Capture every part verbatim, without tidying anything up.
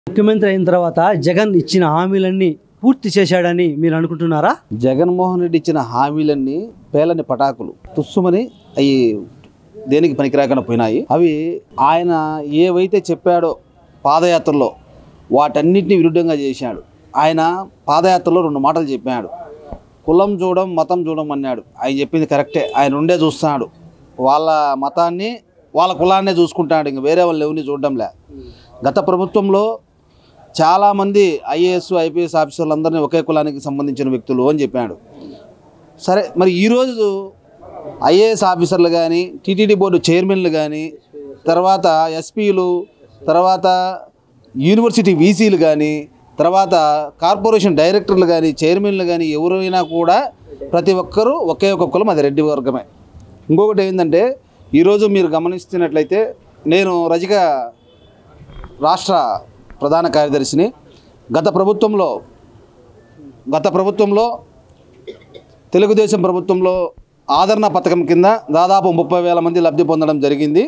ముఖ్యమంత్రి అయిన తర్వాత జగన్ ఇచ్చిన హామీలన్నీ పూర్తి చేశాడని మీరు అనుకుంటున్నారా? జగన్మోహన్ రెడ్డి ఇచ్చిన హామీలన్నీ పేలని పటాకులు తుస్సుమని అవి దేనికి పనికిరాకుండా పోయినాయి. అవి ఆయన ఏవైతే చెప్పాడో పాదయాత్రలో వాటన్నిటిని విరుద్ధంగా చేశాడు. ఆయన పాదయాత్రలో రెండు మాటలు చెప్పాడు. కులం చూడం మతం చూడం అన్నాడు. ఆయన చెప్పింది కరెక్టే. ఆయన ఉండే చూస్తున్నాడు. వాళ్ళ మతాన్ని వాళ్ళ కులాన్నే చూసుకుంటాడు. ఇంక వేరే వాళ్ళు ఎవరిని చూడడంలే. గత ప్రభుత్వంలో చాలామంది ఐఏఎస్ ఐపీఎస్ ఆఫీసర్లందరినీ ఒకే కులానికి సంబంధించిన వ్యక్తులు అని చెప్పాడు. సరే, మరి ఈరోజు ఐఏఎస్ ఆఫీసర్లు కానీ టీటీడీ బోర్డు చైర్మన్లు కానీ తర్వాత ఎస్పీలు తర్వాత యూనివర్సిటీ వీసీలు కానీ తర్వాత కార్పొరేషన్ డైరెక్టర్లు కానీ చైర్మన్లు కానీ ఎవరైనా కూడా ప్రతి ఒక్కరూ ఒకే ఒక కులం, అది రెడ్డి వర్గమే. ఇంకొకటి ఏంటంటే ఈరోజు మీరు గమనిస్తున్నట్లయితే నేను రజిక రాష్ట్ర ప్రధాన కార్యదర్శిని. గత ప్రభుత్వంలో గత ప్రభుత్వంలో తెలుగుదేశం ప్రభుత్వంలో ఆదరణ పథకం కింద దాదాపు ముప్పై వేల మంది లబ్ధి పొందడం జరిగింది.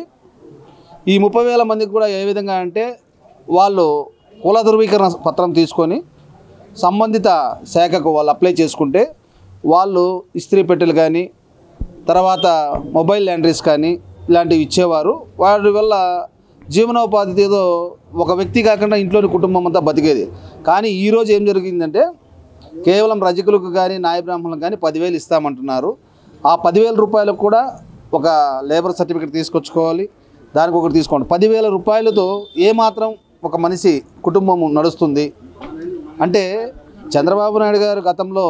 ఈ ముప్పై వేల మందికి కూడా ఏ విధంగా అంటే వాళ్ళు కుల ధృవీకరణ పత్రం తీసుకొని సంబంధిత శాఖకు వాళ్ళు అప్లై చేసుకుంటే వాళ్ళు ఇస్త్రీ పెట్టెలు కానీ తర్వాత మొబైల్ ల్యాండ్రీస్ కానీ ఇలాంటివి ఇచ్చేవారు. వాటి వల్ల జీవనోపాధి ఏదో ఒక వ్యక్తి కాకుండా ఇంట్లోని కుటుంబం అంతా బతికేది. కానీ ఈరోజు ఏం జరిగిందంటే కేవలం రజకులకు కానీ నాయ బ్రాహ్మణులకు కానీ పదివేలు ఇస్తామంటున్నారు. ఆ పదివేల రూపాయలకు కూడా ఒక లేబర్ సర్టిఫికేట్ తీసుకొచ్చుకోవాలి, దానికి ఒకటి తీసుకోండి. పదివేల రూపాయలతో ఏమాత్రం ఒక మనిషి కుటుంబం నడుస్తుంది అంటే చంద్రబాబు నాయుడు గారు గతంలో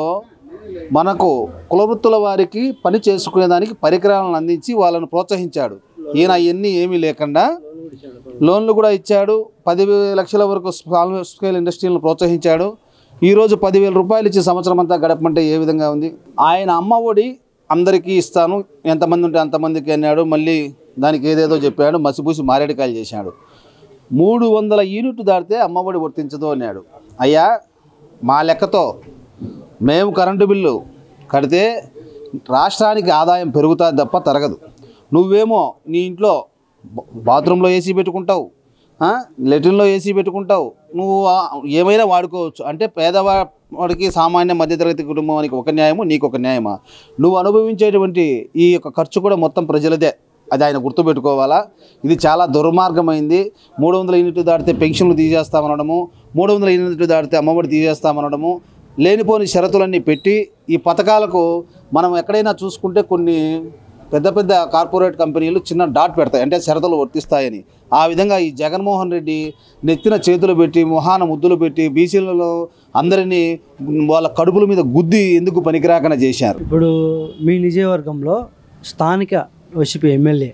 మనకు కులవృత్తుల వారికి పని చేసుకునేదానికి పరికరాలను అందించి వాళ్ళను ప్రోత్సహించాడు. ఈయన అవన్నీ ఏమీ లేకుండా లోన్లు కూడా ఇచ్చాడు. పది లక్షల వరకు స్మాల్ స్కేల్ ఇండస్ట్రీలను ప్రోత్సహించాడు. ఈరోజు పదివేల రూపాయలు ఇచ్చి సంవత్సరం అంతా గడపమంటే ఏ విధంగా ఉంది? ఆయన అమ్మ ఒడి అందరికీ ఇస్తాను, ఎంతమంది ఉంటే అంతమందికి అన్నాడు. మళ్ళీ దానికి ఏదేదో చెప్పాడు, మసిపూసి మారేడుకాయలు చేశాడు. మూడు వందల యూనిట్లు దాటితే అమ్మఒడి వర్తించదు అన్నాడు. అయ్యా, మా లెక్కతో మేము కరెంటు బిల్లు కడితే రాష్ట్రానికి ఆదాయం పెరుగుతుంది తప్ప తరగదు. నువ్వేమో నీ ఇంట్లో బాత్రూంలో ఏసీ పెట్టుకుంటావు, లెట్రిన్లో ఏసీ పెట్టుకుంటావు, నువ్వు ఏమైనా వాడుకోవచ్చు. అంటే పేదవాడికి సామాన్య మధ్యతరగతి కుటుంబానికి ఒక న్యాయము, నీకు ఒక న్యాయమా? నువ్వు అనుభవించేటువంటి ఈ యొక్క ఖర్చు కూడా మొత్తం ప్రజలదే. అది ఆయన గుర్తుపెట్టుకోవాలా. ఇది చాలా దుర్మార్గమైంది. మూడు వందల యూనిట్లు దాటితే పెన్షన్లు తీసేస్తామనడము, మూడు వందల యూనిట్లు దాటితే అమ్మఒడి తీసేస్తామనడము, లేనిపోని షరతులన్నీ పెట్టి ఈ పథకాలకు మనం ఎక్కడైనా చూసుకుంటే కొన్ని పెద్ద పెద్ద కార్పొరేట్ కంపెనీలు చిన్న డాట్ పెడతాయి, అంటే షరతులు వర్తిస్తాయని. ఆ విధంగా ఈ జగన్మోహన్ రెడ్డి నెత్తిన చేతులు పెట్టి మొహాన ముద్దులు పెట్టి బీసీలలో అందరినీ వాళ్ళ కడుపుల మీద గుద్ది ఎందుకు పనికిరాకుండా చేశారు. ఇప్పుడు మీ నియోజకవర్గంలో స్థానిక వైసీపీ ఎమ్మెల్యే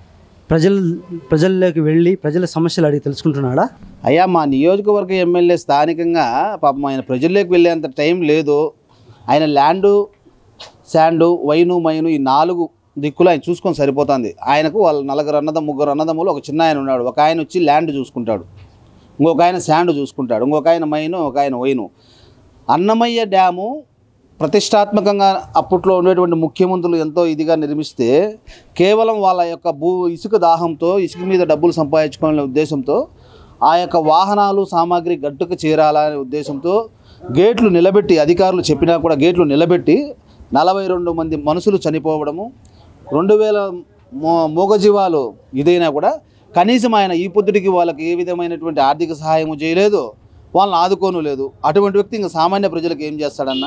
ప్రజల ప్రజల్లోకి వెళ్ళి ప్రజల సమస్యలు అడిగి తెలుసుకుంటున్నాడా? అయ్యా, మా నియోజకవర్గ ఎమ్మెల్యే స్థానికంగా పాపం ఆయన ప్రజల్లోకి వెళ్ళేంత టైం లేదు. ఆయన ల్యాండు శాండు వైను మైను ఈ నాలుగు దిక్కులు ఆయన చూసుకొని సరిపోతుంది. ఆయనకు వాళ్ళ నలుగురు అన్నదమ్ము ముగ్గురు అన్నదమ్ములు ఒక చిన్న ఆయన ఉన్నాడు. ఒక ఆయన వచ్చి ల్యాండ్ చూసుకుంటాడు, ఇంకొక ఆయన శాండ్ చూసుకుంటాడు, ఇంకొక ఆయన మైను, ఒక ఆయన వైను. అన్నమయ్య డ్యాము ప్రతిష్టాత్మకంగా అప్పట్లో ఉండేటువంటి ముఖ్యమంత్రులు ఎంతో ఇదిగా నిర్మిస్తే కేవలం వాళ్ళ యొక్క భూ ఇసుక దాహంతో ఇసుక మీద డబ్బులు సంపాదించుకోవాలనే ఉద్దేశంతో ఆ యొక్క వాహనాలు సామాగ్రి గట్టుకు చేరాలనే ఉద్దేశంతో గేట్లు నిలబెట్టి, అధికారులు చెప్పినా కూడా గేట్లు నిలబెట్టి నలభై రెండు మంది మనుషులు చనిపోవడము, రెండు వేల మో మూగజీవాలు ఇదైనా కూడా కనీసం ఆయన ఈ పొద్దుటికి వాళ్ళకి ఏ విధమైనటువంటి ఆర్థిక సహాయము చేయలేదు, వాళ్ళని ఆదుకోను లేదు. అటువంటి వ్యక్తి ఇంకా సామాన్య ప్రజలకు ఏం చేస్తాడన్నా?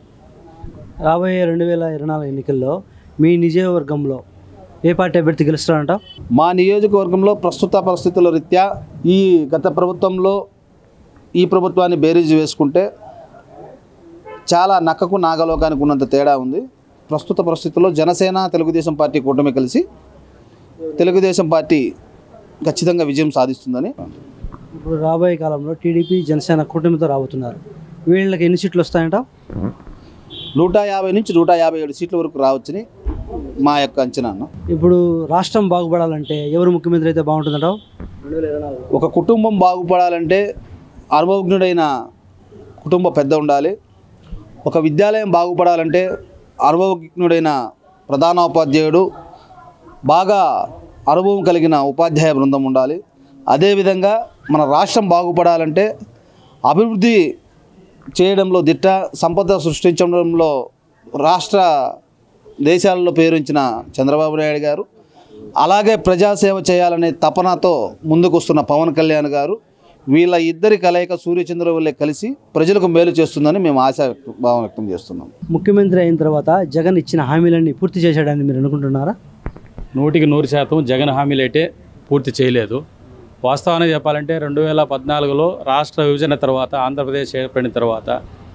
రాబోయే రెండు వేల ఇరవై నాలుగు ఎన్నికల్లో మీ నియోజకవర్గంలో ఏ పార్టీ అభ్యర్థి గెలుస్తారంట? మా నియోజకవర్గంలో ప్రస్తుత పరిస్థితుల రీత్యా ఈ గత ప్రభుత్వంలో ఈ ప్రభుత్వాన్ని బేరీజు వేసుకుంటే చాలా నక్కకు నాగలోకానికి ఉన్నంత తేడా ఉంది. ప్రస్తుత పరిస్థితుల్లో జనసేన తెలుగుదేశం పార్టీ కూటమి కలిసి తెలుగుదేశం పార్టీ ఖచ్చితంగా విజయం సాధిస్తుందని. ఇప్పుడు రాబోయే కాలంలో టీడీపీ జనసేన కూటమితో రాబోతున్నారు. వీళ్ళకి ఎన్ని సీట్లు వస్తాయంట? నూట యాభై నుంచి నూట యాభై ఏడు సీట్ల వరకు రావచ్చని మా యొక్క అంచనా. ఇప్పుడు రాష్ట్రం బాగుపడాలంటే ఎవరు ముఖ్యమంత్రి అయితే బాగుంటుందంటావు? ఒక కుటుంబం బాగుపడాలంటే అనుభవజ్ఞుడైన కుటుంబ పెద్ద ఉండాలి. ఒక విద్యాలయం బాగుపడాలంటే అనుభవజ్ఞుడైన ప్రధానోపాధ్యాయుడు, బాగా అనుభవం కలిగిన ఉపాధ్యాయ బృందం ఉండాలి. అదేవిధంగా మన రాష్ట్రం బాగుపడాలంటే అభివృద్ధి చేయడంలో దిట్ట, సంపద సృష్టించడంలో రాష్ట్ర దేశాలలో పేరుంచిన చంద్రబాబు నాయుడు గారు, అలాగే ప్రజాసేవ చేయాలనే తపనతో ముందుకు వస్తున్న పవన్ కళ్యాణ్ గారు, వీళ్ళ ఇద్దరి కలయిక సూర్యచంద్ర వల్లే కలిసి ప్రజలకు మేలు చేస్తుందని మేము ఆశ భావం వ్యక్తం చేస్తున్నాం. ముఖ్యమంత్రి అయిన తర్వాత జగన్ ఇచ్చిన హామీలన్నీ పూర్తి చేశాడని మీరు అనుకుంటున్నారా? నూటికి నూరు శాతం జగన్ హామీలైతే పూర్తి చేయలేదు. వాస్తవానికి చెప్పాలంటే రెండు వేల పద్నాలుగులో రాష్ట్ర విభజన తర్వాత ఆంధ్రప్రదేశ్ ఏర్పడిన తర్వాత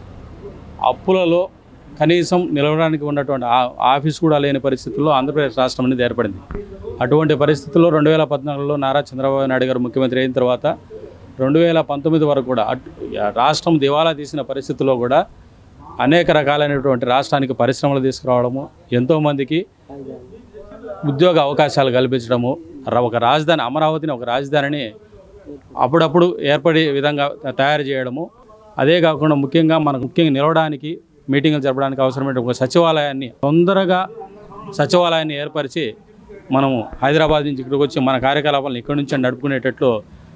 అప్పులలో కనీసం నిలవడానికి ఉన్నటువంటి ఆఫీస్ కూడా లేని పరిస్థితుల్లో ఆంధ్రప్రదేశ్ రాష్ట్రం అనేది ఏర్పడింది. అటువంటి పరిస్థితుల్లో రెండు వేల పద్నాలుగులో నారా చంద్రబాబు నాయుడు గారు ముఖ్యమంత్రి అయిన తర్వాత రెండు వేల పంతొమ్మిది వరకు కూడా రాష్ట్రం దివాలా తీసిన పరిస్థితుల్లో కూడా అనేక రకాలైనటువంటి రాష్ట్రానికి పరిశ్రమలు తీసుకురావడము, ఎంతోమందికి ఉద్యోగ అవకాశాలు కల్పించడము, ఒక రాజధాని అమరావతిని ఒక రాజధానిని అప్పుడప్పుడు ఏర్పడే విధంగా తయారు చేయడము, అదే కాకుండా ముఖ్యంగా మనకు ముఖ్యంగా నిలవడానికి మీటింగులు జరపడానికి అవసరమైన ఒక సచివాలయాన్ని తొందరగా సచివాలయాన్ని ఏర్పరిచి మనము హైదరాబాద్ నుంచి ఇక్కడికి వచ్చి మన కార్యకలాపాలను ఇక్కడి నుంచి నడుపుకునేటట్లు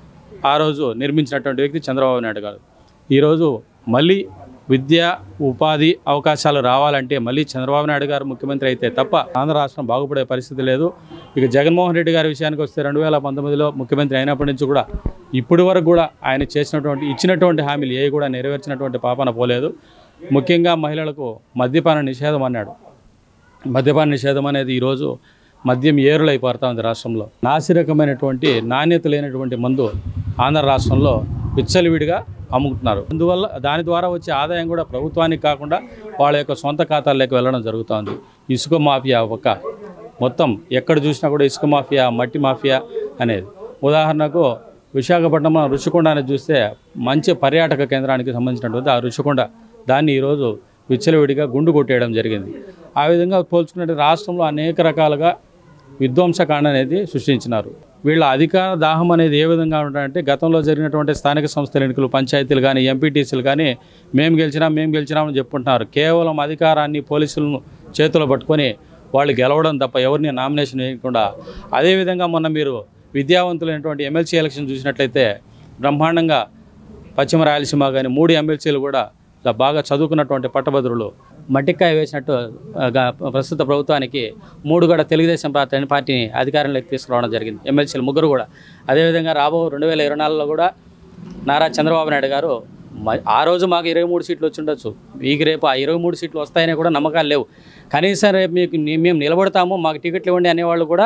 ఆ రోజు నిర్మించినటువంటి వ్యక్తి చంద్రబాబు నాయుడు గారు. ఈరోజు మళ్ళీ విద్య, ఉపాధి అవకాశాలు రావాలంటే మళ్ళీ చంద్రబాబు నాయుడు గారు ముఖ్యమంత్రి అయితే తప్ప ఆంధ్ర రాష్ట్రం బాగుపడే పరిస్థితి లేదు. ఇక జగన్మోహన్ రెడ్డి గారి విషయానికి వస్తే రెండు వేల పంతొమ్మిదిలో ముఖ్యమంత్రి అయినప్పటి నుంచి కూడా ఇప్పటి వరకు కూడా ఆయన చేసినటువంటి ఇచ్చినటువంటి హామీలు ఏ కూడా నెరవేర్చినటువంటి పాపన పోలేదు. ముఖ్యంగా మహిళలకు మద్యపాన నిషేధం అన్నాడు. మద్యపాన నిషేధం అనేది ఈరోజు మద్యం ఏరులైపోతా ఉంది రాష్ట్రంలో. నాసిరకమైనటువంటి నాణ్యత లేనటువంటి మందు ఆంధ్ర రాష్ట్రంలో విచ్చలవిడిగా అమ్ముకుంటున్నారు. అందువల్ల దాని ద్వారా వచ్చే ఆదాయం కూడా ప్రభుత్వానికి కాకుండా వాళ్ళ యొక్క సొంత ఖాతాల్లోకి వెళ్ళడం జరుగుతుంది. ఇసుక మాఫియా ఒక మొత్తం ఎక్కడ చూసినా కూడా ఇసుక మాఫియా, మట్టి మాఫియా అనేది. ఉదాహరణకు విశాఖపట్నంలో రుషికొండ అనేది చూస్తే మంచి పర్యాటక కేంద్రానికి సంబంధించినటువంటి ఆ రుషికొండ దాన్ని ఈరోజు విచ్చలవిడిగా గుండు కొట్టేయడం జరిగింది. ఆ విధంగా పోల్చుకున్నట్టు రాష్ట్రంలో అనేక రకాలుగా విధ్వంసకాండ అనేది సృష్టించినారు. వీళ్ళ అధికార దాహం అనేది ఏ విధంగా ఉంటాయంటే గతంలో జరిగినటువంటి స్థానిక సంస్థల ఎన్నికలు, పంచాయతీలు కానీ ఎంపీటీసీలు కానీ మేము గెలిచినాం మేము గెలిచినామని చెప్పుకుంటున్నారు. కేవలం అధికారాన్ని పోలీసులను చేతిలో పట్టుకొని వాళ్ళు గెలవడం తప్ప ఎవరిని నామినేషన్ వేయకుండా. అదేవిధంగా మొన్న మీరు విద్యావంతులైనటువంటి ఎమ్మెల్సీ ఎలక్షన్ చూసినట్లయితే బ్రహ్మాండంగా పశ్చిమ రాయలసీమ కానీ మూడు ఎమ్మెల్సీలు కూడా ఇలా బాగా చదువుకున్నటువంటి పట్టభద్రులు మట్టికాయ వేసినట్టు ప్రస్తుత ప్రభుత్వానికి మూడు కూడా తెలుగుదేశం పార్టీ పార్టీని అధికారంలోకి తీసుకురావడం జరిగింది. ఎమ్మెల్సీలు ముగ్గురు కూడా. అదేవిధంగా రాబో రెండు వేల ఇరవై నాలుగులో కూడా నారా చంద్రబాబు నాయుడు గారు ఆ రోజు మాకు ఇరవై మూడు సీట్లు వచ్చి ఉండొచ్చు, మీకు రేపు ఆ ఇరవై మూడు సీట్లు వస్తాయని కూడా నమ్మకాలు లేవు. కనీసం రేపు మీకు మేము నిలబడతాము మాకు టికెట్లు ఇవ్వండి అనేవాళ్ళు కూడా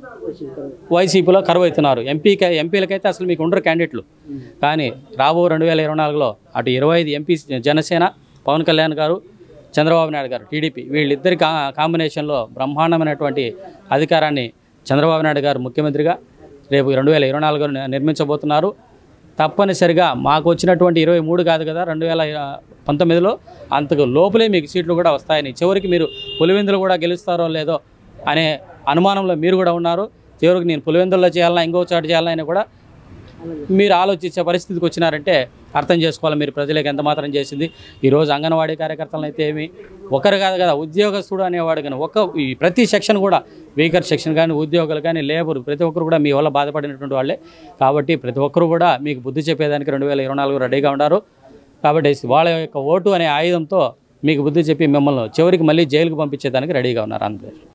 వైసీపీలో కరువు అవుతున్నారు. ఎంపీకి ఎంపీలకైతే అసలు మీకు ఉండరు క్యాండిడేట్లు. కానీ రాబో రెండు వేల ఇరవై నాలుగులో అటు ఇరవై ఐదు ఎంపీ జనసేన పవన్ కళ్యాణ్ గారు, చంద్రబాబు నాయుడు గారు టీడీపీ వీళ్ళిద్దరి కా కాంబినేషన్లో బ్రహ్మాండమైనటువంటి అధికారాన్ని చంద్రబాబు నాయుడు గారు ముఖ్యమంత్రిగా రేపు రెండు వేల ఇరవై నాలుగులో నిర్మించబోతున్నారు. తప్పనిసరిగా మాకు వచ్చినటువంటి ఇరవై మూడు కాదు కదా రెండు వేల పంతొమ్మిదిలో అంతకు లోపలే మీకు సీట్లు కూడా వస్తాయని, చివరికి మీరు పులివెందులు కూడా గెలుస్తారో లేదో అనే అనుమానంలో మీరు కూడా ఉన్నారు. చివరికి నేను పులివెందుల్లో చేయాలన్నా ఇంకో చోటు చేయాలన్నా కూడా మీరు ఆలోచించే పరిస్థితికి వచ్చినారంటే అర్థం చేసుకోవాలి మీరు ప్రజలకు ఎంత మాత్రం చేసింది. ఈరోజు అంగన్వాడీ కార్యకర్తలను అయితే ఏమి ఒకరు కాదు కదా, ఉద్యోగస్తుడు అనేవాడు కానీ ఒక ఈ ప్రతి సెక్షన్ కూడా వీకర్ సెక్షన్ కానీ ఉద్యోగులు కానీ లేబర్ ప్రతి ఒక్కరు కూడా మీ వల్ల బాధపడినటువంటి వాళ్ళే. కాబట్టి ప్రతి ఒక్కరు కూడా మీకు బుద్ధి చెప్పేదానికి రెండు వేల ఇరవై నాలుగు రెడీగా ఉన్నారు. కాబట్టి వాళ్ళ యొక్క ఓటు అనే ఆయుధంతో మీకు బుద్ధి చెప్పి మిమ్మల్ని చివరికి మళ్ళీ జైలుకు పంపించేదానికి రెడీగా ఉన్నారు ఆంధ్రప్రదేశ్.